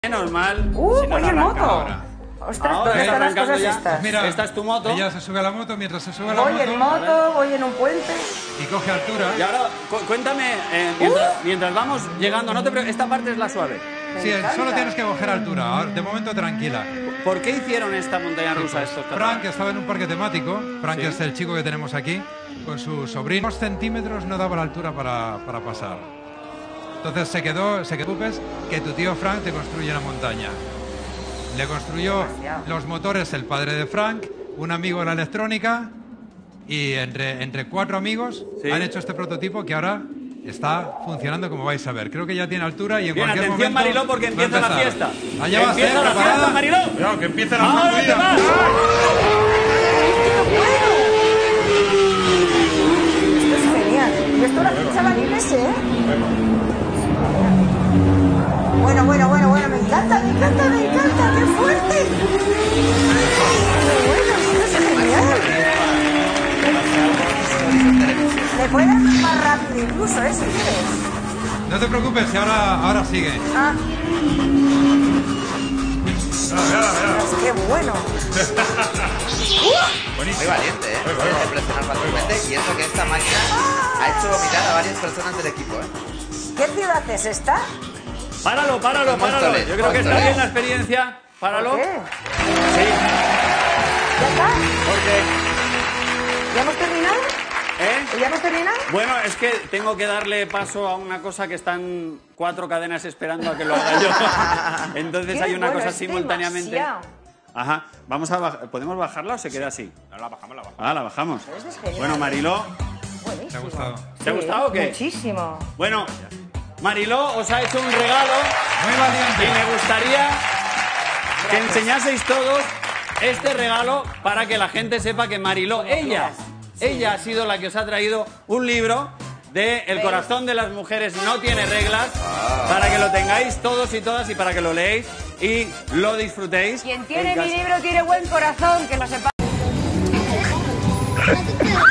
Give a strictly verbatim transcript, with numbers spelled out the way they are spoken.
Menos mal. Uh, si no, voy no en arranca moto. ahora. Ostras, Ahora ¿dónde está están las arrancando cosas ya. estas? Mira, Esta es tu moto. Ella se sube a la moto, mientras se sube a la Voy moto en moto, voy en un puente. y coge altura. Y ahora, cu cuéntame, eh, mientras, mientras vamos llegando, no te pre- esta parte es la suave. Me Sí, encanta. solo tienes que coger altura. Ahora, de momento tranquila. ¿Por qué hicieron esta montaña rusa estos Frank catalanes? estaba en un parque temático. Frank Sí. es el chico que tenemos aquí, con su sobrino. Dos centímetros no daba la altura para, para pasar. Entonces se quedó, se quedó que tu tío Frank te construye una montaña. Le construyó los motores el padre de Frank, un amigo de la electrónica, y entre, entre cuatro amigos Sí. han hecho este prototipo que ahora está funcionando como vais a ver. Creo que ya tiene altura y en Bien, cualquier atención, momento Mariló, porque va a empieza la empezar. fiesta. Allá vas, Empieza ¿eh? la ¿Preparada? fiesta, Mariló. Cuidado, que empiece la ¡Ahora te movida. vas! Esto es genial. Y esto lo hacen chavalines, ¿eh? Bueno, bueno, bueno, bueno, me encanta, me encanta, me encanta, qué fuerte. Qué bueno, esto es genial. Le puedes dar más rápido incluso, ¿eh? Si quieres. No te preocupes, que ahora, ahora sigue. Ah, Mira, mira, es que bueno. Muy valiente, ¿eh? De presionar fácilmente. Y eso que esta máquina ha hecho vomitar a varias personas del equipo, ¿eh? ¿Qué ciudad es esta? Páralo, páralo, páralo. Móstoles, Yo creo que está Móstoles. bien la experiencia. Páralo. ¿Por qué? Sí, ¿Ya está? porque... ¿Ya hemos terminado? ¿Eh? ¿Ya hemos terminado? Bueno, es que tengo que darle paso a una cosa que están cuatro cadenas esperando a que lo haga yo. Entonces Qué hay una bueno, cosa es simultáneamente. demasiado. Ajá. Vamos a bajar. ¿Podemos bajarla o se queda así? No, la bajamos, la bajamos. Ah, la bajamos. Esto es genial. Bueno, Mariló. Buenísimo. ¿Te ha gustado? ¿Te ha gustado o qué? Muchísimo. Bueno, Mariló os ha hecho un regalo Muy y valiente. me gustaría que enseñaseis todos este regalo para que la gente sepa que Mariló, ella, ella ha sido la que os ha traído un libro de El corazón de las mujeres no tiene reglas, para que lo tengáis todos y todas y para que lo leéis y lo disfrutéis. Quien tiene en mi casa. libro tiene buen corazón, que lo sepa.